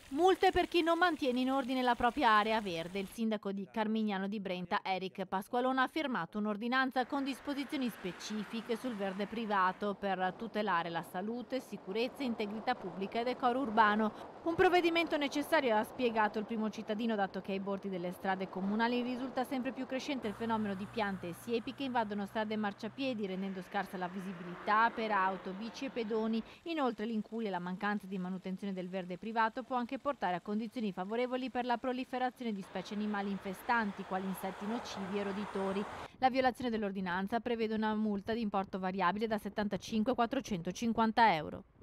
Multe per chi non mantiene in ordine la propria area verde. Il sindaco di Carmignano di Brenta, Eric Pasqualone, ha firmato un'ordinanza con disposizioni specifiche sul verde privato per tutelare la salute, sicurezza, integrità pubblica e decoro urbano. Un provvedimento necessario, ha spiegato il primo cittadino, dato che ai bordi delle strade comunali risulta sempre più crescente il fenomeno di piante e siepi che invadono strade e marciapiedi, rendendo scarsa la visibilità per auto, bici e pedoni. Inoltre l'incuria e la mancanza di manutenzione del verde privato può anche portare a condizioni favorevoli per la proliferazione di specie animali infestanti, quali insetti nocivi e roditori. La violazione dell'ordinanza prevede una multa di importo variabile da 75 a 450 euro.